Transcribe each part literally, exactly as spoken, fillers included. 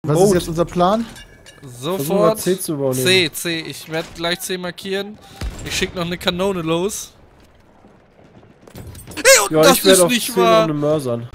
Was Boat. ist jetzt unser Plan? Sofort C zu übernehmen. C, C. Ich werde gleich C markieren. Ich schicke noch eine Kanone los. Ey, und Ja, das ich werde ist auf nicht C wahr. eine Mörsern.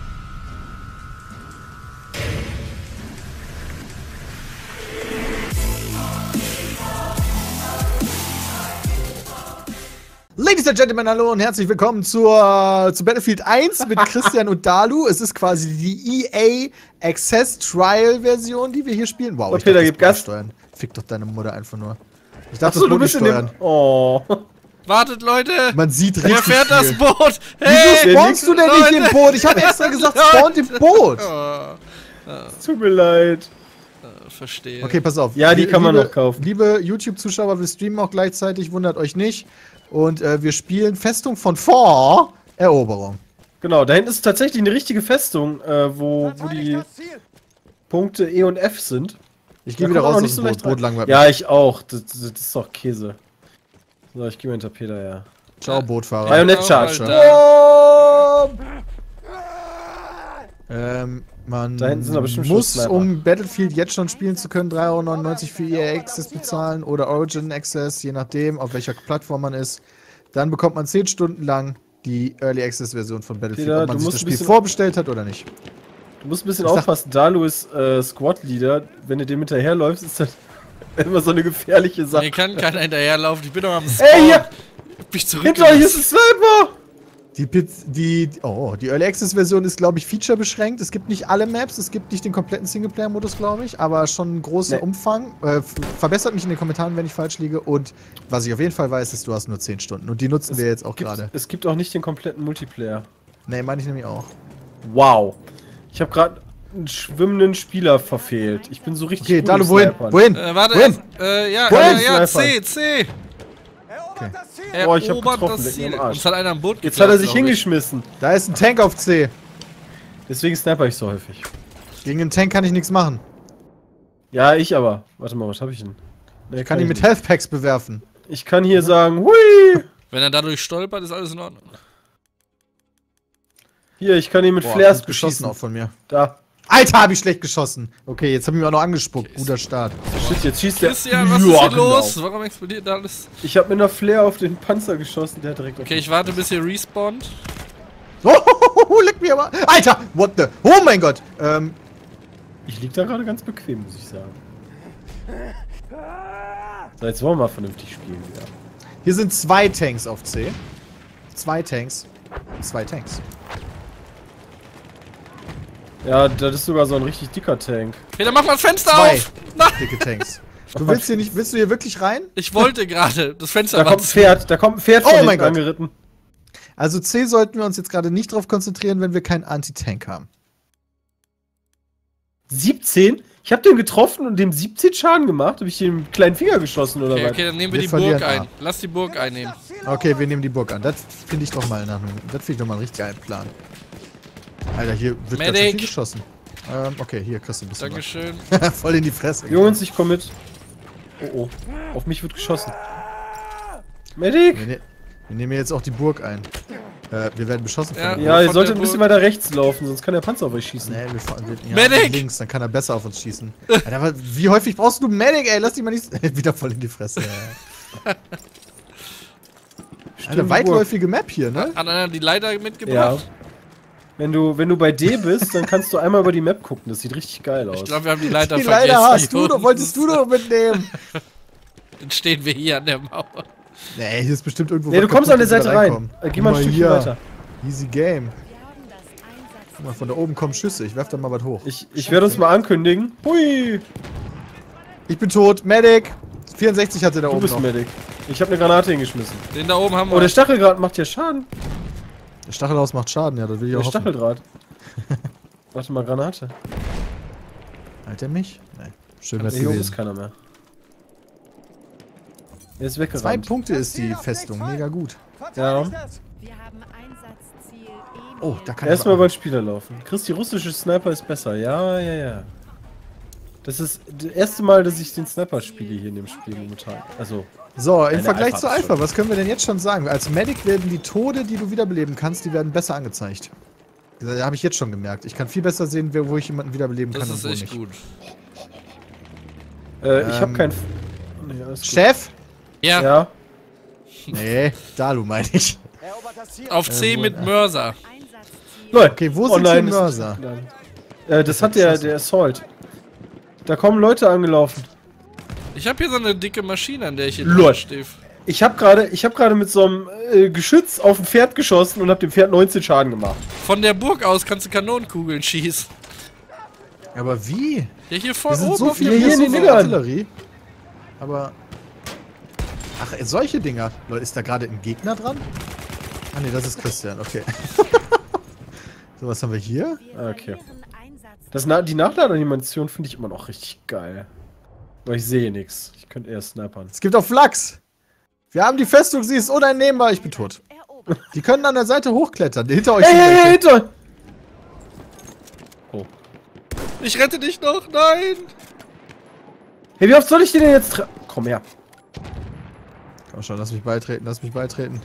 Ladies and Gentlemen, hallo und herzlich willkommen zur, zu Battlefield eins mit Christian und Dalu. Es ist quasi die E A Access Trial Version, die wir hier spielen. Wow, Oh, ich Peter, dachte, gib das Boot Gas. steuern. Fick doch deine Mutter einfach nur. Ich dachte, Achso, das Boot du bist nicht in steuern. dem... Oh. Wartet, Leute. Man sieht Wer richtig fährt das viel. Boot? Wieso Hey, spawnst du denn nicht im Leute. Boot? Ich habe extra gesagt, spawn im Boot. Oh, Tut mir leid. äh, verstehe. Okay, pass auf. Ja, die kann man liebe, noch kaufen. Liebe YouTube-Zuschauer, wir streamen auch gleichzeitig, wundert euch nicht. Und äh, wir spielen Festung von Vor Eroberung. Genau, da hinten ist tatsächlich eine richtige Festung, äh, wo, wo die Punkte E und F sind. Ich Da gehe wieder kommt raus man auch aus nicht dem so Boot. leicht rein. Boot langweilig. Ja, ich auch. Das, das, das ist doch Käse. So, ich gehe mal hinter Peter, ja. Ciao, Bootfahrer. Bayonet Charge. Alter. Ähm, man Da hinten sind aber bestimmt muss, Schuss-Sniper. um Battlefield jetzt schon spielen zu können, drei Euro neunundneunzig für E A Access bezahlen oder Origin Access, je nachdem, auf welcher Plattform man ist. Dann bekommt man zehn Stunden lang die Early Access Version von Battlefield, Peter, ob man du sich musst das ein Spiel bisschen- vorbestellt hat oder nicht. Du musst ein bisschen Ich sag- aufpassen, Dalu ist äh, Squad-Leader. Wenn du dem hinterherläufst, ist das immer so eine gefährliche Sache. Mir kann keiner hinterherlaufen. Ich bin doch am Ey, Spawn. hier! Ich bin zurück. Hinter euch ist ein Sniper! Die, Piz die, oh, die Early Access Version ist, glaube ich, feature beschränkt. Es gibt nicht alle Maps, es gibt nicht den kompletten Singleplayer-Modus, glaube ich, aber schon einen großen Nee. Umfang. Äh, verbessert mich in den Kommentaren, wenn ich falsch liege. Und was ich auf jeden Fall weiß, ist, du hast nur zehn Stunden. Und die nutzen wir jetzt auch Gibt, gerade. es gibt auch nicht den kompletten Multiplayer. Ne, meine ich nämlich auch. Wow. Ich habe gerade einen schwimmenden Spieler verfehlt. Ich bin so richtig Okay, gut Dalu, im wohin? Snipern. Wohin? Äh, warte. Wohin? Äh, ja, Wohin? ja, ja, Sniper. C, C. Okay. Er Oh, ich hab erobert getroffen, das leck mir Ziel. am Arsch. Uns hat einer ein Boot Jetzt hat er geklaut, sich glaub ich. hingeschmissen. Da ist ein Tank auf C. Deswegen sniper ich so häufig. Gegen den Tank kann ich nichts machen. Ja, ich aber. Warte mal, was habe ich denn? Nee, Ich kann ihn mit nicht. Health Packs bewerfen. Ich kann hier sagen, hui! Wenn er dadurch stolpert, ist alles in Ordnung. Hier, ich kann ihn mit Boah, Flares gut geschossen beschießen. auch von mir. Da. Alter, hab ich schlecht geschossen. Okay, jetzt hab ich mir auch noch angespuckt. Guter Start. Shit, jetzt schießt der. Christian, was Ja, ist hier genau. los? Warum explodiert da alles? Ich habe mit einer Flare auf den Panzer geschossen, der hat direkt auf Okay, mich. ich warte, bis ihr respawnt. Oh, leck mir aber. Alter, what the? Oh mein Gott. Ähm, Ich lieg da gerade ganz bequem, muss ich sagen. So, jetzt wollen wir mal vernünftig spielen wieder. hier sind zwei Tanks auf C. Zwei Tanks. Zwei Tanks. Ja, das ist sogar so ein richtig dicker Tank. Peter, mach mal das Fenster Zwei auf! Nein, dicke Tanks. Du willst hier nicht, willst du hier wirklich rein? ich wollte gerade. Das Fenster Da war kommt ein zu. Pferd, da kommt ein Pferd Oh von mein hinten Gott. angeritten. Also C sollten wir uns jetzt gerade nicht drauf konzentrieren, wenn wir keinen Anti-Tank haben. siebzehn? Ich hab den getroffen und dem siebzehn Schaden gemacht. Hab ich dem einen kleinen Finger geschossen oder Okay, was? okay, dann nehmen wir, Wir die verlieren Burg ein. A. Lass die Burg einnehmen. Okay, wir nehmen die Burg an. Das finde ich doch mal nach einem, das finde ich doch mal einen richtig geilen Plan. Alter, hier wird ganz schön Medic. viel geschossen. Ähm, okay, hier kriegst du ein bisschen Dankeschön. was. Voll in die Fresse. Jungs, ich komm mit. Oh oh. Auf mich wird geschossen. Medic! Wir, ne wir nehmen jetzt auch die Burg ein. Äh, wir werden beschossen Ja. von der Ja, ihr Von solltet der ein bisschen Burg. weiter rechts laufen, sonst kann der Panzer auf euch schießen. Nee, wir fahren wir, ja, Medic! links, dann kann er besser auf uns schießen. Alter, aber wie häufig brauchst du Medic, ey? Lass dich mal nicht... Wieder voll in die Fresse, ey. Stimmt, Alter, die weitläufige Map hier, ne? Hat einer die Leiter Burg. Ja. mitgebracht? Wenn du, wenn du bei D bist, dann kannst du einmal über die Map gucken. Das sieht richtig geil aus. Ich glaube, wir haben die Leiter Die vergessen. leider hast du hier doch, unten. wolltest du doch mitnehmen. Dann stehen wir hier an der Mauer. Nee, hier ist bestimmt irgendwo... Nee, was du kommst an der kaputt, Seite dass wir rein. reinkommen. Äh, Geh mal ein Guck Stückchen hier. weiter. Easy Game. Guck mal, von da oben kommen Schüsse. Ich werf da mal was hoch. Ich, ich werde uns mal ankündigen. Hui! Ich bin tot. Medic. vierundsechzig hatte da Du oben bist noch. Medic. Ich habe eine Granate hingeschmissen. Den da oben haben Oh, wir. der Stacheldraht macht ja Schaden. Der Stachelhaus macht Schaden, ja, das will ich Der auch hoffen. Stacheldraht. Warte mal, Granate. Halt er mich? Nein. Schön wär's Hier oben ist gewesen. keiner mehr. Er ist Zwei weggerannt. Punkte ist die Festung. Mega gut. Ja. Wir haben Einsatzziel E. Oh, da kann ich Erstmal mal- beim Spieler laufen. Chris, die russische Sniper ist besser. Ja, ja, ja. Das ist das erste Mal, dass ich den Sniper spiele hier in dem Spiel momentan. Also, So, im Eine Vergleich Alpha zur ist Alpha, schon- was können wir denn jetzt schon sagen? Als Medic werden die Tode, die du wiederbeleben kannst, die werden besser angezeigt. Da habe ich jetzt schon gemerkt. Ich kann viel besser sehen, wer- wo ich jemanden wiederbeleben kann Das und ist wo echt nicht. gut. Äh, ich Ähm, hab kein... Nee, alles gut. Chef? Ja, Ja. Nee, Dalu meine ich. auf C mit Mörser. Einsatzziel Leute, Okay, wo sind online die ist- Mörser? Äh, das hat der, der Assault. Da kommen Leute angelaufen. Ich habe hier so eine dicke Maschine, an der ich hier Lol. drin stehe. Ich hab gerade, ich hab gerade mit so einem äh, Geschütz auf ein Pferd geschossen und hab dem Pferd neunzehn Schaden gemacht. Von der Burg aus kannst du Kanonenkugeln schießen. Aber wie? Ja, hier vor Wir sind oben so auf viel hier hier in so den viel Dingern. Artillerie. Aber... Ach, solche Dinger. Leute, ist da gerade ein Gegner dran? Ah ne, das ist Christian, okay. So, was haben wir hier? Wir Okay. verlieren Einsatzzeit. Das Na die Nachladeanimation finde ich immer noch richtig geil. Aber ich sehe nichts. Ich könnte eher snipern. Es gibt auch Flachs. Wir haben die Festung, sie ist uneinnehmbar. Ich bin tot. Erobert. Die können an der Seite hochklettern. Hinter euch Hey, sind hey, hey, welche. hinter! Oh. Ich rette dich noch, nein! Hey, wie oft soll ich den denn jetzt tre- Komm her. Komm schon, lass mich beitreten, lass mich beitreten.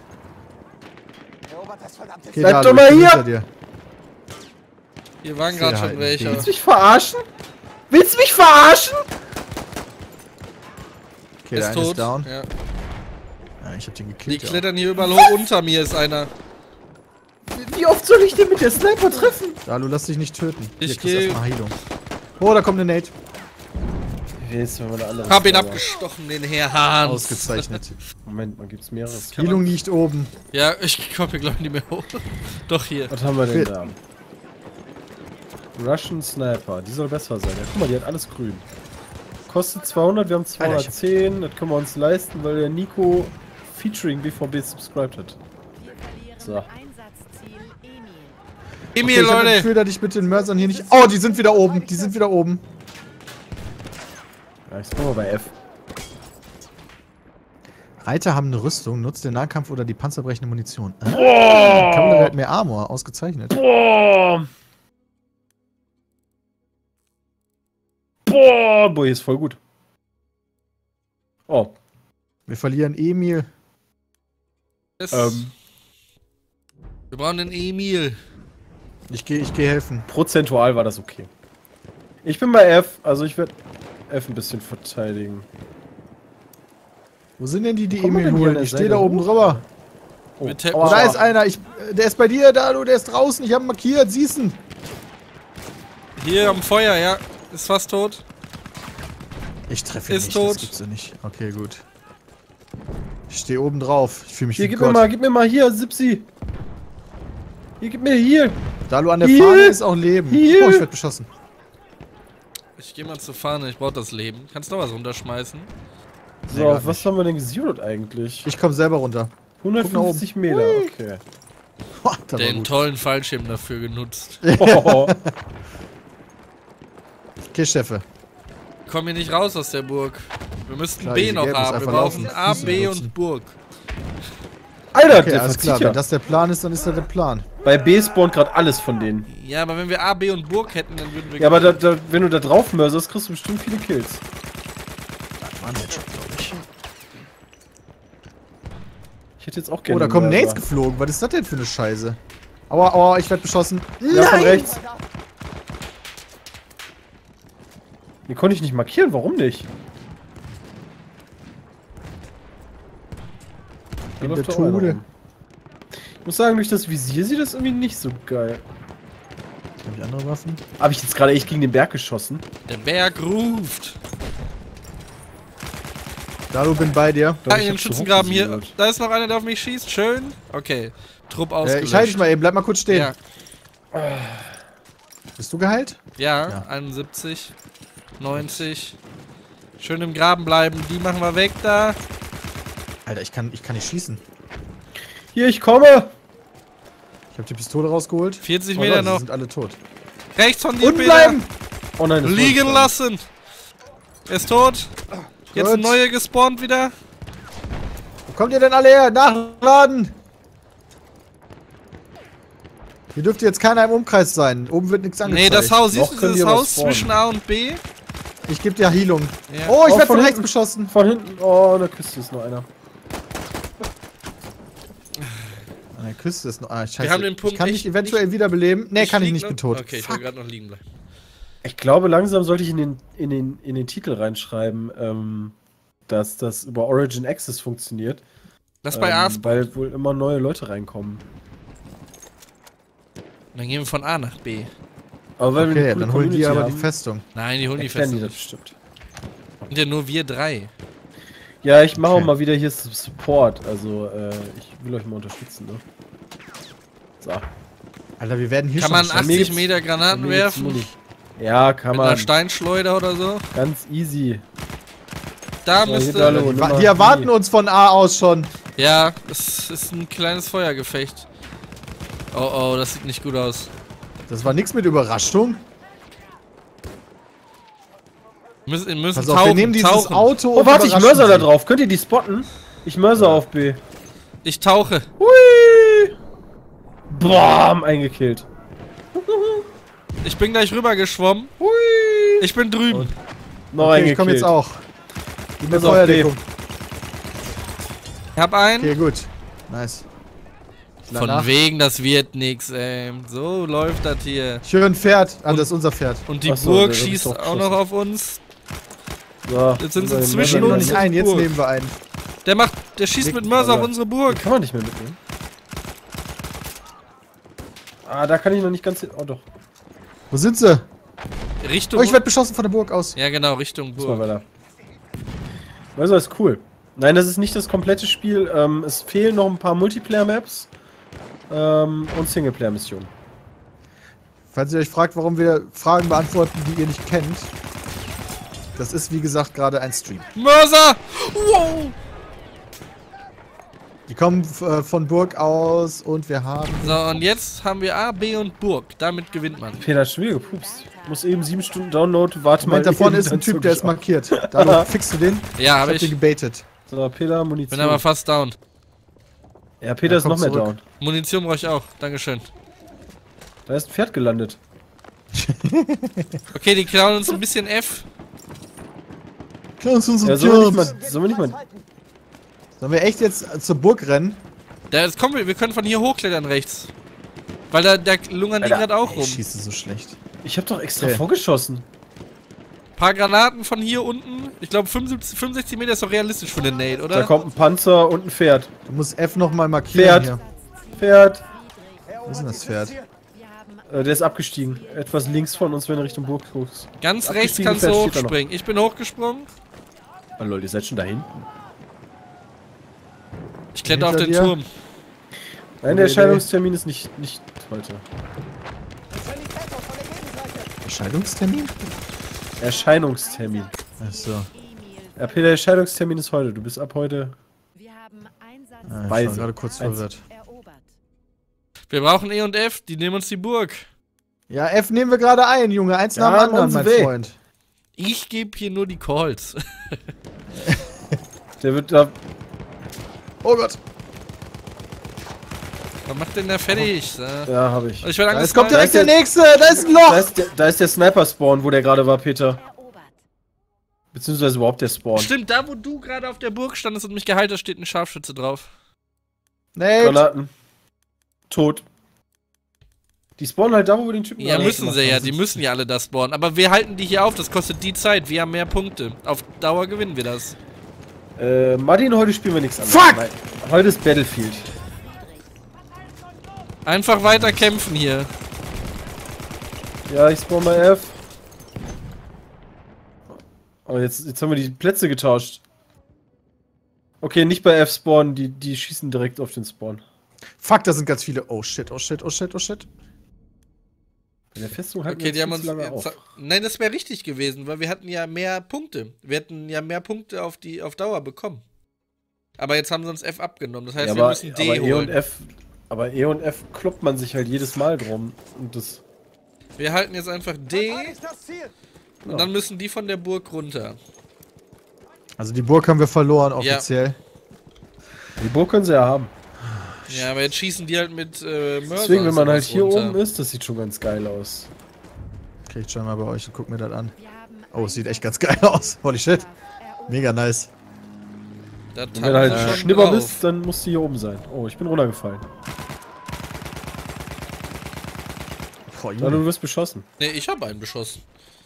Okay, Bleib Dalu, doch mal ich bin hier. hinter dir. Hier waren gerade schon halten welche. Willst du mich verarschen? Willst du mich verarschen? Okay, der Ist eine ist tot. down. Ja. Ja, ich hab den Die gekillt. Ja. klettern hier überall hoch. Unter mir ist einer. Wie oft soll ich den mit der Sniper treffen? Dalu, lass dich nicht töten. Ich Hier, kriegst geh- erstmal Heilung. Oh, da kommt eine Nate. Jetzt mal eine andere Hab ihn Sniper. abgestochen, den Herr Hans. Ausgezeichnet. Moment, man gibt's mehrere. Heilung liegt oben. Ja, ich komme hier glaube ich nicht mehr hoch. Doch hier. Was haben wir denn Fit. da? Russian Sniper, die soll besser sein. Ja, guck mal, die hat alles grün. Kostet zweihundert, wir haben zweihundertzehn. Das können wir uns leisten, weil der Nico Featuring B V B subscribed hat. Wir verlieren So. Einsatzziel Emil. Emil, Okay, ich hab das Leute. Gefühl, dass ich mit den Mörsern hier nicht... Oh, die sind wieder oben. Die sind wieder oben. Ja, ich bin mal bei F. Reiter haben eine Rüstung, nutzt den Nahkampf oder die panzerbrechende Munition. Ah, Kavallerie hat mehr Armor, ausgezeichnet. Boah! Boah! Boah, hier ist voll gut. Oh. Wir verlieren Emil. Es- Ähm. Wir brauchen den Emil. Ich gehe ich geh helfen. Prozentual war das okay. Ich bin bei F, also ich werde F ein bisschen verteidigen. Wo sind denn die, die Kommen wir Emil denn hier an holen? der Ich stehe Seite da oben hoch? drüber. Oh, Wir tappen Oh, da aua. ist einer. Ich, der ist bei dir, Dalu. Der ist draußen. Ich habe ihn markiert. Siehst ihn? Hier am Feuer, ja. Ist fast tot. Ich treffe ihn Ist nicht. tot. Das gibt's ja nicht. Okay, gut. Ich stehe oben drauf. Ich fühle mich Hier, wie gib Gott. mir mal, gib mir mal hier, Sipsi. Hier, gib mir hier. Dalu, an der Hier. Fahne ist auch Leben. Hier. Oh, ich werde beschossen. Ich gehe mal zur Fahne, ich brauche das Leben. Kannst du noch was runterschmeißen? So, Nee, grad auf was nicht. haben wir denn gezeroed eigentlich? Ich komme selber runter. hundertfünfzig Meter, Hui. okay. Oh, das war Den gut. tollen Fallschirm dafür genutzt. Oh, Okay, Chefe. Komm hier nicht raus aus der Burg. Wir müssten Klar, B diese noch Gelben ist haben. Wir einfach brauchen laufen. A, Füße B benutzen. und Burg. Alter, Okay, der alles klar. verzieht ja. Wenn das der Plan ist, dann ist das der Plan. Bei B spawnt gerade alles von denen. Ja, aber wenn wir A, B und Burg hätten, dann würden wir... Ja, aber da, da, wenn du da drauf mörserst, kriegst du bestimmt viele Kills. Das war ein Headshot, glaube ich. Ich hätte jetzt auch gerne Oh, da einen kommen Mörser. Nades geflogen. Was ist das denn für eine Scheiße? Aua, aua, ich werde beschossen. Ja, von rechts. Den konnte ich nicht markieren, warum nicht? Da In läuft der doch einer Tode. rum. Ich muss sagen, durch das Visier sieht das irgendwie nicht so geil. Habe ich andere Waffen? Habe ich jetzt gerade echt gegen den Berg geschossen? Der Berg ruft. Dalu, bin bei dir. Doch, Ah, ich in den hab zu Schützengraben hoch hier. gesiedelt. Da ist noch einer, der auf mich schießt. Schön. Okay. Trupp Äh, ausgelöscht. ich halte dich mal eben. Bleib mal kurz stehen. Ja, Bist du geheilt? ja, Ja. einundsiebzig, neunzig. Schön im Graben bleiben. Die machen wir weg da. Alter, ich kann, ich kann nicht schießen. Hier, ich komme! Ich habe die Pistole rausgeholt. vierzig Oh Meter Leute, sie noch. sind alle tot. Rechts von dir, Unten Peter. bleiben! Oh nein, das wollte ich Liegen gar lassen. Er ist tot. Jetzt Gut. ein neuer gespawnt wieder. Wo kommt ihr denn alle her? Nachladen! Hier dürfte jetzt keiner im Umkreis sein. Oben wird nichts angezeigt. Nee, das Haus, Noch siehst du können dieses die aber Haus spawnen. zwischen A und B? Ich gebe dir Heilung. Ja. Oh, ich Oh, werde von von rechts hinten. beschossen. nicht. Von hinten. Oh, an der Küste ist noch einer. An der Küste ist noch. Ah, scheiße. Wir haben den Punkt ich kann echt dich eventuell wiederbeleben. Nee, kann ich lieg nicht, noch- bin tot. Okay, ich will Fuck. gerade noch liegen bleiben. Ich glaube, langsam sollte ich in den, in den, in den Titel reinschreiben, ähm, dass das über Origin Access funktioniert. Lass bei ähm, A spawnen. Weil wohl immer neue Leute reinkommen. Dann gehen wir von A nach B. Aber weil wir Okay, eine coole dann holen die Community aber die haben, Festung. Nein, die holen die erklären fest. die das bestimmt. Sind ja nur wir drei. Ja, ich mache Okay. auch mal wieder hier Support. Also, äh, ich will euch mal unterstützen, ne? So. Alter, wir werden hier Kann schon man geschafft. achtzig gibt's- Meter Granaten Bei mir gibt's werfen? Muni. Ja, kann Mit einer man. Steinschleuder oder so? Ganz easy. Da So, müsste... hier, hallo. Die, wa- Nummer die erwarten vier. uns von A aus schon. Ja, es ist ein kleines Feuergefecht. Oh oh, das sieht nicht gut aus. Das war nichts mit Überraschung. Wir müssen, wir müssen Pass tauchen, auf, wir nehmen dieses tauchen. Auto Oh, und warte, ich überraschen mörser da sie. drauf. Könnt ihr die spotten? Ich mörser auf B. Ich tauche. Hui! Bam, eingekillt. Ich bin gleich rüber geschwommen. Hui! Ich bin drüben. Und- Noch Okay, eingekillt. ich komm jetzt auch. Gib mir Pass auf, Feuerdeckung. Ich hab einen. Okay, gut. Nice. Ich lad Von nach. wegen, das wird nix, ey. So läuft das hier. Ich höre ein Pferd. Ah, das ist unser Pferd. Und die Ach so, Burg der wird schießt doch auch noch geschossen. auf uns. So, Jetzt sind sie über den zwischen Mörser Nehmen wir noch uns. nicht rein. ein, jetzt Burg. nehmen wir einen. Der macht, der schießt Leg- mit Mörser auf aber- unsere Burg. Kann man nicht mehr mitnehmen. Ah, da kann ich noch nicht ganz hin. Oh, doch. Wo sind sie? Richtung. Oh, ich werde beschossen von der Burg aus. ja, genau, Richtung Muss mal Burg. weiter. Weißt du, was ist cool? Nein, das ist nicht das komplette Spiel. Ähm, es fehlen noch ein paar Multiplayer-Maps ähm, und Singleplayer-Missionen. Falls ihr euch fragt, warum wir Fragen beantworten, die ihr nicht kennt. Das ist, wie gesagt, gerade ein Stream. Mörser! Wow! Die kommen äh, von Burg aus und wir haben... So, und jetzt haben wir A, B und Burg. Damit gewinnt man. Peter hat schon wieder gepupst. Muss eben sieben Stunden Download. Warte Moment, mal. da vorne eben, ist ein dann Typ, zog der ich ist auf. markiert. Dadurch fixst du den. Ja, Ich habe hab den ich. gebaitet. So, Peter, Munition. Bin aber fast down. ja, Peter Ja, ist noch komm mehr zurück. down. Munition brauche ich auch. Dankeschön. Da ist ein Pferd gelandet. Okay, die klauen uns ein bisschen F. Kannst du uns Ja, sollen wir nicht mal. Sollen wir nicht mal. Sollen wir echt jetzt zur Burg rennen? Da, jetzt kommen wir, wir können von hier hochklettern rechts. Weil da, da lungern die Alter, gerade auch rum. Ich schieße so schlecht. Ich hab doch extra Okay. vorgeschossen. Paar Granaten von hier unten. Ich glaube fünfundsiebzig, fünfundsechzig Meter ist doch realistisch für den Nate, Da oder? kommt ein Panzer und ein Pferd. Du musst F nochmal markieren Pferd. hier. Pferd. Wo ist denn das Pferd? Wir haben Äh, der ist abgestiegen. Etwas links von uns, wenn du Richtung Burg guckst. Ganz Das rechts abgestiegene kannst du Pferd steht da noch. hochspringen. Ich bin hochgesprungen. Oh lol, ihr seid schon da hinten. Ich kletter auf Hinter den dir? Turm. Nein, der Idee. Erscheinungstermin ist nicht, nicht heute. Entscheidungstermin? Erscheinungstermin. Achso. Emil. Ja, Peter, der Erscheinungstermin ist heute. Du bist ab heute. Wir haben Einsatz Ah, ich Weise. war gerade kurz Eins. verwirrt. erobert. Wir brauchen E und F, die nehmen uns die Burg. Ja, F nehmen wir gerade ein, Junge. Eins Ja, nach dem anderen, uns mein weh. Freund. Ich gebe hier nur die Calls. Der wird da. Oh Gott. Was macht denn der fertig? So. Ja, habe ich. Ich werde Jetzt kommt angesniped. direkt der nächste. Da ist ein Da Loch. ist der, da ist der Sniper-Spawn, wo der gerade war, Peter. Erobert. Beziehungsweise überhaupt der Spawn. Stimmt, da wo du gerade auf der Burg standest und mich geheilt hast, steht ein Scharfschütze drauf. Nate. Granaten. Tot. Die spawnen halt da, wo wir den Typen Ja, gerade müssen gemacht sie ja, haben. die müssen ja alle das spawnen. Aber wir halten die hier auf, das kostet die Zeit. Wir haben mehr Punkte. Auf Dauer gewinnen wir das. Äh, Martin, heute spielen wir nichts anderes. Fuck! Nein, heute ist Battlefield. Einfach weiter kämpfen hier. Ja, ich spawn mal F. Oh, jetzt, jetzt haben wir die Plätze getauscht. Okay, nicht bei F spawnen, die, die schießen direkt auf den Spawn. Fuck, da sind ganz viele. Oh shit, oh shit, oh shit, oh shit. Bei der Festung halten Okay, die wir haben jetzt uns. viel zu lange Jetzt, auf. nein, das wäre richtig gewesen, weil wir hatten ja mehr Punkte. Wir hätten ja mehr Punkte auf die auf Dauer bekommen. Aber jetzt haben sie uns F abgenommen. Das heißt, Ja, wir aber, müssen D aber E holen. und F, aber E und F kloppt man sich halt jedes Mal drum. Und das. Wir halten jetzt einfach D und Ja. dann müssen die von der Burg runter. Also die Burg haben wir verloren, offiziell. Die Burg können sie ja haben. Ja, aber jetzt schießen die halt mit äh, Mörser. Deswegen, wenn man halt sowas hier runter. oben ist, das sieht schon ganz geil aus. Okay, ich schau mal bei euch und guck mir das an. Wir haben Oh, es sieht echt ganz geil aus. Holy shit. erobert. Mega nice. Da Und tanzen wenn du halt sie schon Schnipper drauf. bist, dann musst du hier oben sein. Oh, ich bin runtergefallen. Boah, Ja, du Junge. wirst beschossen. Nee, ich habe einen beschossen.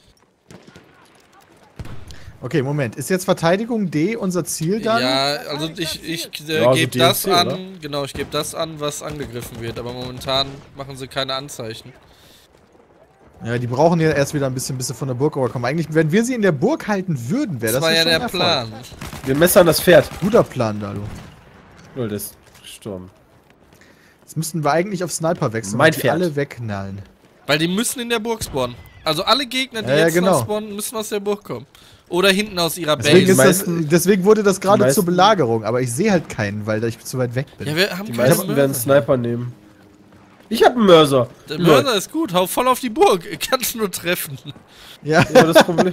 Okay, Moment. Ist jetzt Verteidigung D unser Ziel dann? Ja, also ich, ich äh, Ja, also gebe D L das C, an, oder? genau, ich gebe das an, was angegriffen wird, aber momentan machen sie keine Anzeichen. Ja, die brauchen ja erst wieder ein bisschen, bis sie von der Burg rüberkommen. Eigentlich, wenn wir sie in der Burg halten würden, wäre Das das war ja schon der ein Erfolg. Plan. Wir messern das Pferd. Guter Plan, Dalu. Null, das ist gestorben. Jetzt müssten wir eigentlich auf Sniper wechseln Mein und die Pferd. alle wegknallen. Weil die müssen in der Burg spawnen. Also alle Gegner, die Ja, ja, jetzt genau. noch spawnen, müssen aus der Burg kommen. Oder hinten aus ihrer Deswegen, Base. ist das, meisten- deswegen wurde das gerade meisten- zur Belagerung, aber ich sehe halt keinen, weil ich zu weit weg bin. Ja, wir haben Die keine meisten werden Mörser. Sniper nehmen. Ich hab einen Mörser. Der Lol. Mörser ist gut, hau voll auf die Burg. Kannst nur treffen. Ja, Ja, das Problem.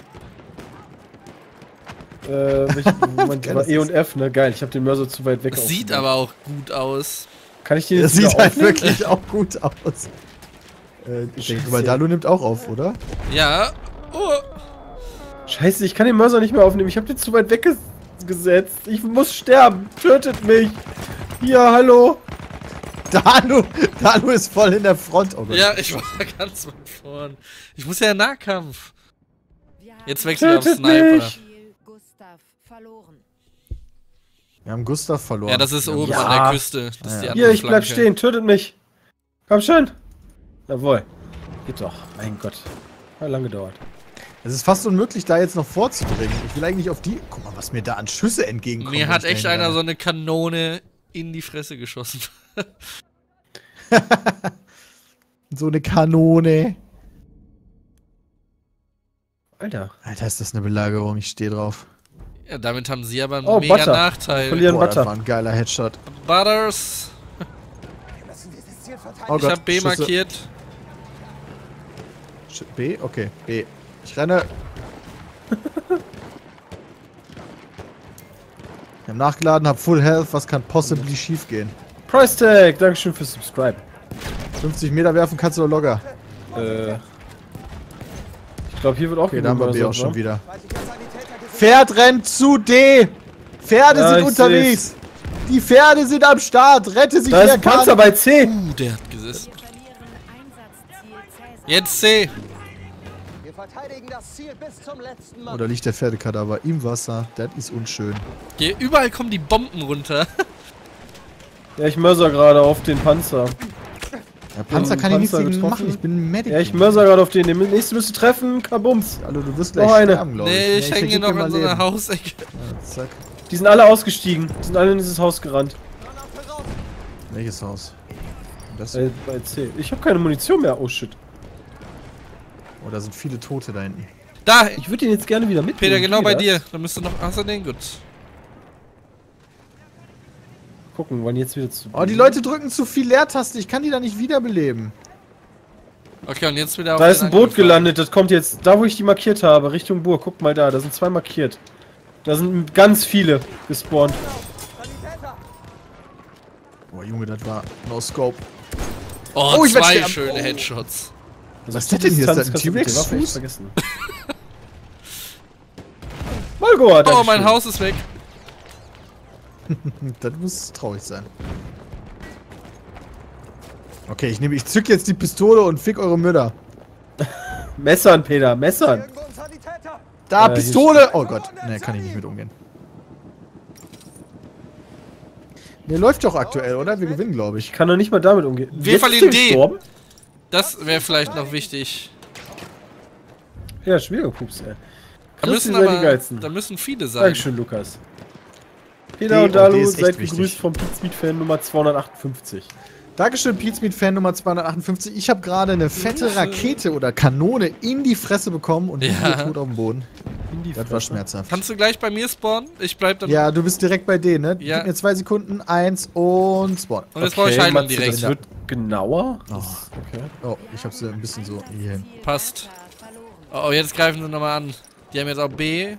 äh, welch, Moment, Geil, war das E ist- und F, ne? Geil, ich hab den Mörser zu weit weg. Das sieht aufgebaut. aber auch gut aus. Kann ich den das jetzt sieht wieder halt aufnehmen? wirklich auch gut aus. Äh, ich denke mal, Dalu nimmt auch auf, oder? Ja. Oh. Scheiße, ich kann den Mörser nicht mehr aufnehmen. Ich hab den zu weit weggesetzt. Ich muss sterben. Tötet mich. Hier, hallo. Dalu, Dalu ist voll in der Front. Oh Gott. Ja, ich war ganz weit vorn. Ich muss ja Nahkampf. Wir haben Jetzt wechseln wir auf Tötet Sniper. mich. Ziel Gustav verloren. Wir haben Gustav verloren. Ja, das ist Wir haben- oben Ja. an der Küste. Das ist die Ja. andere Hier, ich bleib Flanke. stehen. Tötet mich. Komm schon. Jawohl. Geht doch. Mein Gott. Hat lange gedauert. Es ist fast unmöglich, da jetzt noch vorzudringen. Ich will eigentlich auf die... Guck mal, was mir da an Schüsse entgegenkommt. Mir wenn hat ich echt dahin einer renne. so eine Kanone in die Fresse geschossen. So eine Kanone. Alter. Alter, ist das eine Belagerung. Ich stehe drauf. Ja, damit haben sie aber einen Oh, mega Butter. Nachteil. Verlieren Boah, das Butter. war ein geiler Headshot. Butters. Oh Ich Gott, hab B Schüsse. markiert. Sch- B? Okay, B. Ich renne. Ich hab nachgeladen, hab Full Health. Was kann possibly schief gehen? Price Tag. Dankeschön fürs Subscribe. fünfzig Meter werfen kannst du doch locker. Äh. Ich glaube, hier wird auch Okay, da haben wir B Mörser, auch schon wa? wieder. Pferd rennt zu D! Pferde Ja, sind ich unterwegs! Die Pferde sind am Start! Rette sich, Da ist wer ein Panzer kann! bei C. Uh, der hat gesessen. Wir verlieren Einsatzziel Cäsar. Jetzt C. Wir verteidigen das Ziel bis zum letzten Mann. Oder liegt der Pferdekadaver im Wasser? Das ist unschön. Hier, überall kommen die Bomben runter. Ja, ich mörser gerade auf den Panzer. Der Panzer Den kann ich nichts Panzer gegen getroffen. machen. Ich bin Medic. Ja, ich mörser gerade auf den. Den nächsten müsste treffen. Kabums. Hallo, du wirst gleich Noch eine. sterben, glaube ich. Nee, ich Ja, hänge hier geb noch dir mal an so einer Leben. Hausecke. Ja, zack. Die sind alle ausgestiegen. Die sind alle in dieses Haus gerannt. Welches Haus? Das? Bei, bei C. Ich habe keine Munition mehr. Oh shit. Oh, da sind viele Tote da hinten. Da, Ich würde den jetzt gerne wieder mitnehmen. Peter, genau Geht bei das? dir. Da müsste noch. Hast du den? Gut. Gucken, wann jetzt wieder zu. Oh, die Leute drücken zu viel Leertaste. Ich kann die da nicht wiederbeleben. Okay, und jetzt wieder auf Da den ist ein Boot Angriff. gelandet. Das kommt jetzt da, wo ich die markiert habe. Richtung Burg. Guck mal da. Da sind zwei markiert. Da sind ganz viele gespawnt. Boah, Junge, das war No Scope. Oh, Oh, ich werd zwei sterben. schöne Oh. Headshots. Also Was ist das denn hier? Ist das ein Distanz kannst du mit der Waffe echt T-Rex-Fuß? vergessen. Malgoa, Oh, mein Haus ist weg. Das muss traurig sein. Okay, ich nehme, ich zück jetzt die Pistole und fick eure Mütter. Messern, Peter, messern. Irgendwo ein Sanitäter. Da, Äh, hier Pistole! Oh Gott, ne, kann ich nicht mit umgehen. Ne, läuft doch aktuell, oder? Wir gewinnen, glaube ich. Ich kann doch nicht mal damit umgehen. Wir Jetzt verlieren ist der D. gestorben? Das wäre vielleicht noch wichtig. Ja, schon wieder gepups, ey. Da Christi, müssen seid die aber. Geilsten. Da müssen viele sein. Dankeschön, Lukas. Peter D und und D Dalu, ist echt seid wichtig. gegrüßt vom Pizmeet-Fan Nummer zweihundertachtundfünfzig. Dankeschön, Pizmeet-Fan Nummer zweihundertachtundfünfzig. Ich habe gerade eine fette Rakete oder Kanone in die Fresse bekommen und Ja. ja. tot auf dem Boden. In die Das war Fresse. schmerzhaft. Kannst du gleich bei mir spawnen? Ich bleib dann. Ja, du bist direkt bei denen, ne? Ja. Gib mir zwei Sekunden, eins und spawn. Und jetzt brauche ich Okay, Heilung Matze, direkt. das wird genauer. Oh, Okay. oh ich habe sie ein bisschen so hier hin. Ziel Passt. Cäsar verloren. Oh, oh, jetzt greifen sie nochmal an. Die haben jetzt auch B.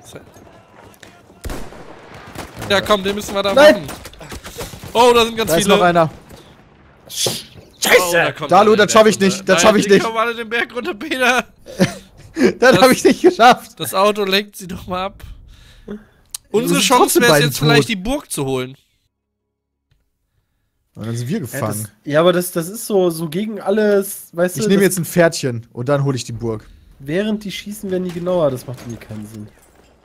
Ja, komm, den müssen wir da Nein! machen. Oh, da sind ganz Da ist viele. noch einer. Oh, da kommt Dalu, einer den das schaff ich Berg nicht, runter. das schaff ich Nein, die nicht. kommen alle den Berg runter, Peter. Das habe ich nicht geschafft. Das Auto lenkt sie doch mal ab. Unsere sind Chance trotzdem wäre es beide jetzt vielleicht, tot. die Burg zu holen. Und dann sind wir Ja, gefangen. das, ja, aber das, das ist so, so gegen alles, weißt Ich du, nehme das, jetzt ein Pferdchen und dann hole ich die Burg. während die schießen, werden die genauer. Das macht irgendwie keinen Sinn.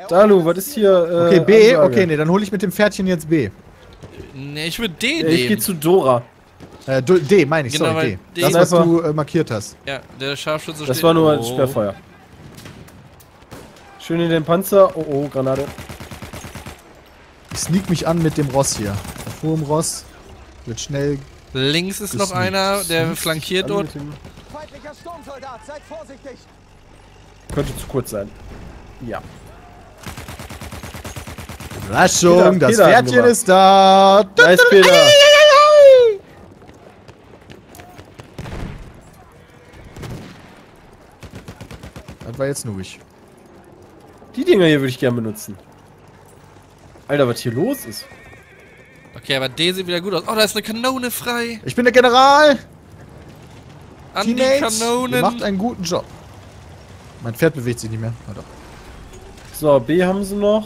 Dalu, was ist hier? Äh, Okay, B. Ansage? Okay, nee, dann hole ich mit dem Pferdchen jetzt B. Ne, ich würde D Ja, ich gehe nehmen. zu Dora. Äh, du- D, meine ich, Genau, sorry, weil D. D Das, was einfach- du äh, markiert hast. Ja, der Scharfschütze Das steht. war nur ein Oh. Sperrfeuer. Schön in den Panzer. Oh, oh, Granate. Ich sneak mich an mit dem Ross hier. Auf hohem Ross. Wird schnell. Links ist noch Gesneakt. einer, der Sneakt flankiert sich an dort. mit dem- Feindlicher Sturmsoldat, seid vorsichtig. Könnte zu kurz sein. Ja. Überraschung, Peter, das Peter hat Pferdchen gemacht. ist da. Nice, Peter. Das war jetzt ruhig. Die Dinger hier würde ich gerne benutzen. Alter, was hier los ist? Okay, aber D sieht wieder gut aus. Oh, da ist eine Kanone frei. Ich bin der General. An die Teammates, ihr Kanonen. macht einen guten Job. Mein Pferd bewegt sich nicht mehr. Ah, doch. So, B haben sie noch.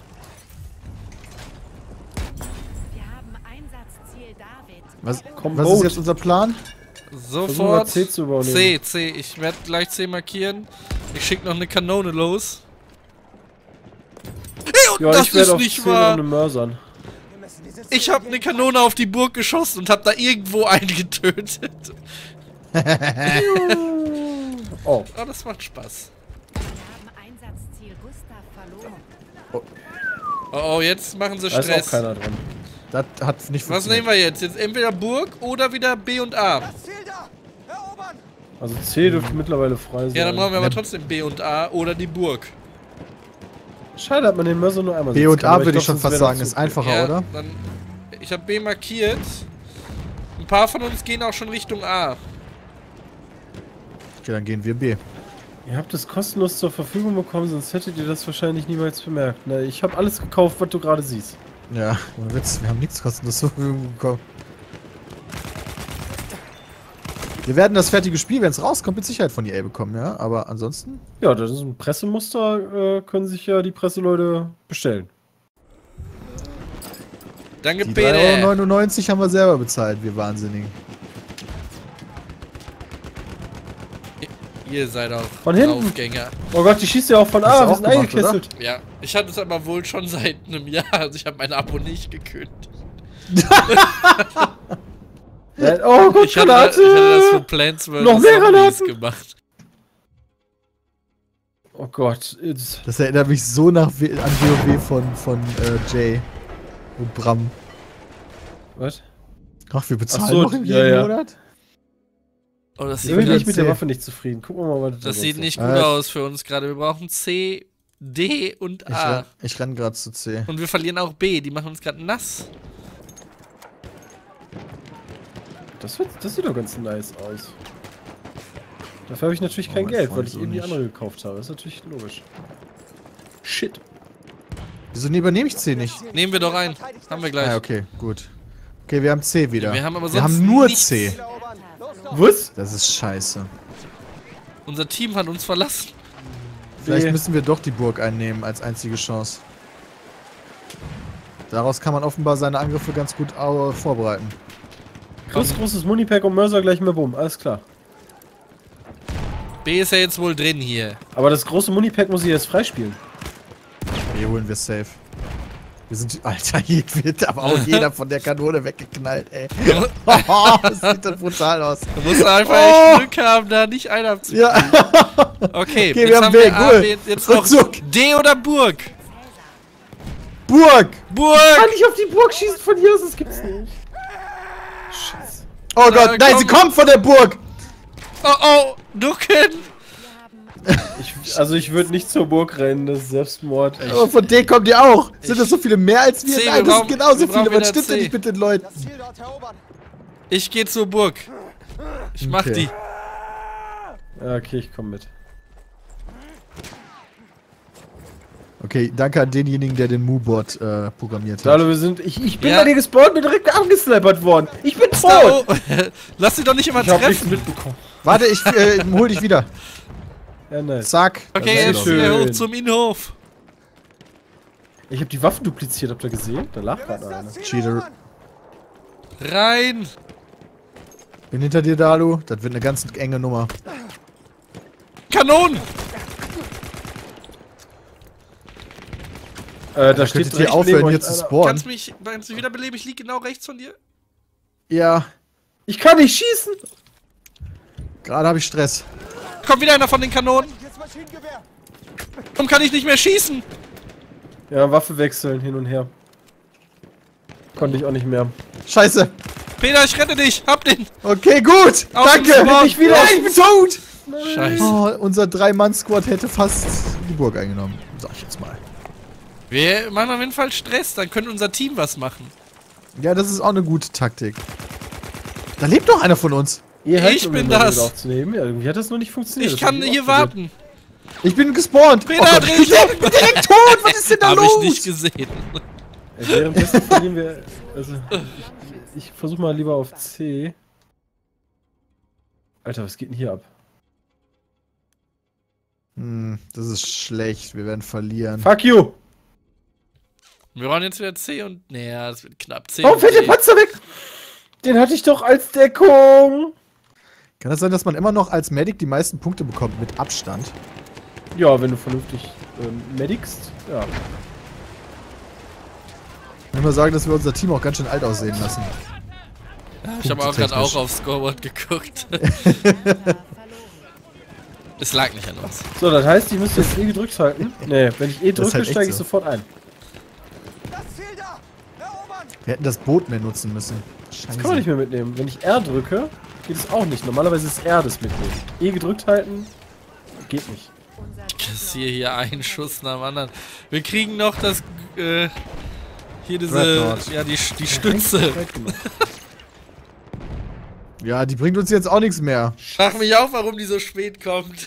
Wir haben Einsatzziel David. Was, Komm, was ist Boot. jetzt unser Plan? Versuchen wir Sofort. C zu übernehmen. C, C. Ich werde gleich C markieren. Ich schicke noch eine Kanone los. Hey, und Ja, das ich werde ist auf nicht C noch wahr. eine Mörsern. Wir müssen dieses Ich Ziel habe eine angehen. Kanone auf die Burg geschossen und habe da irgendwo einen getötet. Oh, Oh, das macht Spaß. Wir haben Einsatzziel Gustav verloren. Oh, oh, jetzt machen sie da ist auch Stress. keiner drin. Das hat nicht Was nehmen wir jetzt? Jetzt entweder Burg oder wieder B und A. Das Ziel da! Erobern! Also C dürfte mittlerweile frei sein. Ja, dann brauchen wir aber Ja. trotzdem B und A oder die Burg. Schade, hat man den Mörser nur einmal B setzen und können, A aber würde ich glaub, schon sonst fast wäre sagen, das ist zu- einfacher, Ja, oder? dann. Ich habe B markiert. Ein paar von uns gehen auch schon Richtung A. Okay, dann gehen wir B. Ihr habt es kostenlos zur Verfügung bekommen, sonst hättet ihr das wahrscheinlich niemals bemerkt. Ne, ich habe alles gekauft, was du gerade siehst. Ja, ohne Witz, wir haben nichts kostenlos zur Verfügung bekommen. Wir werden das fertige Spiel, wenn es rauskommt, mit Sicherheit von E A bekommen, ja? Aber ansonsten? Ja, das ist ein Pressemuster, äh, können sich ja die Presseleute bestellen. Danke, Die drei Euro Peter. neunundneunzig haben wir selber bezahlt, wir Wahnsinnigen. Ihr seid auch Von hinten. Draufgänger. Oh Gott, die schießt ja auch von Hast A, du wir auch sind gemacht, eingekesselt. Ja, ich hatte es aber wohl schon seit einem Jahr. Also ich habe mein Abo nicht gekündigt. Ja, oh Gott, Ich hatte, da- ich hatte das für Granate! Plants vs. Noch mehr Zombies Granaten? gemacht. Oh Gott, jetzt. Das erinnert mich so nach w an WoW von, von äh, Jay und Bram. Was? Ach, wir bezahlen Ach so, noch in ja, jedem ja. Monat? Oh, das Ich sieht, bin wieder nicht mit der C. Waffe nicht zufrieden. Gucken wir mal, was das da sieht los nicht ist. gut Äh, aus für uns gerade. Wir brauchen C, D und Ich, A. renn, ich renn gerade zu C. Und wir verlieren auch B. Die machen uns gerade nass. Das, wird, das sieht doch ganz nice aus. Dafür habe ich natürlich kein Oh, mein Geld, Freund, weil ich so eben die nicht. andere gekauft habe. Das ist natürlich logisch. Shit. Wieso ne, übernehme ich C nicht? Nehmen wir doch ein. Haben wir gleich. Ah, okay, gut. Okay, wir haben C wieder. Wir haben aber wir sonst haben nur nichts. C. Erobern! Los doch! Was? Das ist scheiße. Unser Team hat uns verlassen. Vielleicht B. müssen wir doch die Burg einnehmen als einzige Chance. Daraus kann man offenbar seine Angriffe ganz gut au- vorbereiten. Groß, großes Munipack und Mörser gleich mehr Bumm. Alles klar. B ist ja jetzt wohl drin hier. Aber das große Munipack muss ich jetzt freispielen. Hier holen wir safe. Wir sind. Alter, hier wird aber auch jeder von der Kanone weggeknallt, ey. Das sieht doch brutal aus. Du musst einfach Oh. echt Glück haben, da nicht einer abzuziehen. Ja. Okay, Okay, jetzt wir haben haben B, wir A, cool. B, jetzt noch Rückzug. D oder Burg. Burg! Burg! Kann ich auf die Burg schießen von hier aus? Das gibt's nicht. Scheiße. Oh Na, Gott, nein, komm. sie kommt von der Burg! Oh oh, ducken! Ich, also ich würde nicht zur Burg rennen, das ist Selbstmord. Aber von D kommen die auch. Sind das so viele mehr als wir? C, Nein, wir das brauchen- sind genauso wir brauchen viele. Was wieder stimmt denn C. nicht mit den Leuten? Das Ziel dort erobern! Ich gehe zur Burg. Ich mach Okay. die. Ja, okay, ich komme mit. Okay, danke an denjenigen, der den Mu-Bot äh, programmiert hat. Hallo, wir sind. Ich, ich bin Ja. bei dir gespawnt, bin direkt abgesnipert worden. Ich bin Da, tot! oh. Lass sie doch nicht immer Ich hab nichts treffen. mitbekommen. Warte, ich äh, hol dich wieder. Ja, nice. Zack. Okay, Das ist jetzt schön. wieder hoch zum Innenhof. Ich habe die Waffen dupliziert, habt ihr gesehen? Da lag Wir gerade müssen einer. das Ziel Cheater. erobern! Rein! Bin hinter dir, Dalu. Das wird eine ganz enge Nummer. Kanonen! Äh, da Da steht könntet ihr rechts aufhören, neben hier euch zu einer. spawnen. Kannst mich, kannst du wiederbeleben? Ich liege genau rechts von dir. Ja, Ich kann nicht schießen! gerade habe ich Stress. Kommt wieder einer von den Kanonen. Jetzt Maschinengewehr. Warum kann ich nicht mehr schießen? Ja, Waffe wechseln, hin und her. Konnte ich auch nicht mehr. Scheiße. Peter, ich rette dich. Hab den. Okay, gut. Auf Danke. den Spawn. Ich wieder. Nein, ich bin tot. Scheiße. Oh, unser Drei-Mann-Squad hätte fast die Burg eingenommen. Sag ich jetzt mal. Wir machen auf jeden Fall Stress. Dann könnte unser Team was machen. Ja, das ist auch eine gute Taktik. Da lebt doch einer von uns. Ihr helft Ich mir, bin um das das. wieder aufzunehmen. Ja, irgendwie hat das noch nicht funktioniert. Ich Das kann hab hier auch probiert. warten. Ich bin gespawnt. Peter, oh Gott, dreh ich dich um. bin direkt tot. Was ist denn da Hab los? ich nicht gesehen. Ey, währenddessen verlieren wir. Also, ich, ich versuch mal lieber auf C. Alter, was geht denn hier ab? Hm, das ist schlecht. Wir werden verlieren. Fuck you! Wir brauchen jetzt wieder C und... Naja, das wird knapp. C Warum und fällt der D. Panzer weg? Den hatte ich doch als Deckung! Kann das sein, dass man immer noch als Medic die meisten Punkte bekommt mit Abstand? Ja, wenn du vernünftig ähm, medicst, ja. Ich will mal sagen, dass wir unser Team auch ganz schön alt aussehen lassen. Ich habe auch gerade Punktetechnisch. auch aufs Scoreboard geguckt. Es lag nicht an uns. So, das heißt, ich müsste jetzt E gedrückt halten. Nee, wenn ich E Das ist drücke, halt echt steige ich so. sofort ein. Das Ziel da. Erobern. Wir hätten das Boot mehr nutzen müssen. Das kann man Scheiße. nicht mehr mitnehmen. Wenn ich R drücke, geht es auch nicht. Normalerweise ist R das mitnehmen. E gedrückt halten, geht nicht. Ich kassiere hier einen Schuss nach dem anderen. Wir kriegen noch das... Äh, hier diese... Dreadnought. Ja, die, die Stütze. Weit genug. Ja, die bringt uns jetzt auch nichts mehr. Frag mich auch, warum die so spät kommt.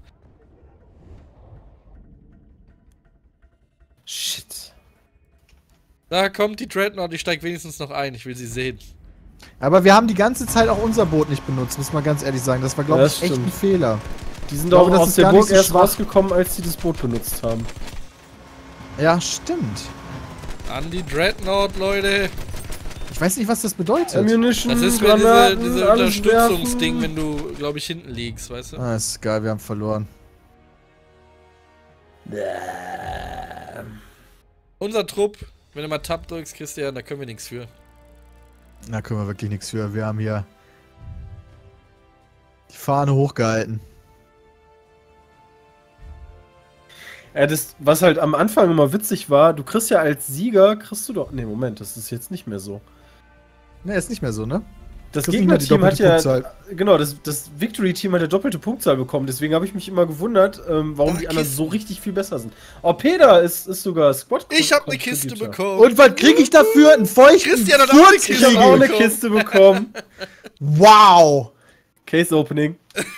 Shit. Da kommt die Dreadnought, die steigt wenigstens noch ein. Ich will sie sehen. Aber wir haben die ganze Zeit auch unser Boot nicht benutzt, muss man ganz ehrlich sagen. Das war, glaube Ja, ich, das echt ein stimmt. Fehler. Die sind Ich glaube, auch das aus ist der gar Burg nicht so erst schwach. rausgekommen, als sie das Boot benutzt haben. Ja, stimmt. An die Dreadnought, Leute. Ich weiß nicht, was das bedeutet. Ammunition, Das ist für diese, Granaten, diese alles Unterstützungsding, werfen. wenn du, glaube ich, hinten liegst, weißt du? Ah, ist geil, wir haben verloren. Unser Trupp, wenn du mal Tab drückst, Christian, da können wir nichts für. Da können wir wirklich nichts für. Wir haben hier die Fahne hochgehalten. Ja, das, was halt am Anfang immer witzig war, du kriegst ja als Sieger, kriegst du doch... Ne, Moment, das ist jetzt nicht mehr so. Ne, ist nicht mehr so, ne? Das Kriegst nicht mehr die Gegnerteam hat doppelte ja... Punktzahl. Genau, das, das Victory-Team hat ja doppelte Punktzahl bekommen, deswegen habe ich mich immer gewundert, ähm, warum Oh, die anderen Kisten. so richtig viel besser sind. Oh, Peter ist, ist sogar Squad. Ich habe eine Kiste Contributor. bekommen. Und was kriege ich dafür? Einen feuchten Christian hat auch eine Furz Kiste Ich habe auch eine bekommen. Kiste bekommen. Wow! Case Opening.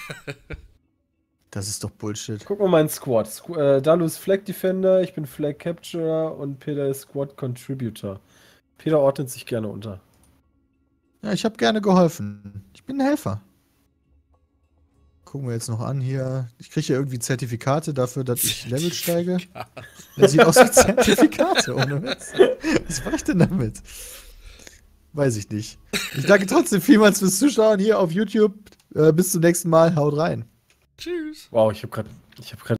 Das ist doch Bullshit. Guck mal meinen Squad. Squ äh, Dalu ist Flag Defender, ich bin Flag Capturer und Peter ist Squad Contributor. Peter ordnet sich gerne unter. Ja, ich habe gerne geholfen. Ich bin ein Helfer. Gucken wir jetzt noch an hier. Ich kriege ja irgendwie Zertifikate dafür, dass ich Level steige. Das sieht aus wie Zertifikate, ohne Witz. Was mache ich denn damit? Weiß ich nicht. Ich danke trotzdem vielmals fürs Zuschauen hier auf YouTube. Äh, bis zum nächsten Mal. Haut rein. Tschüss. Wow, ich habe gerade ich habe gerade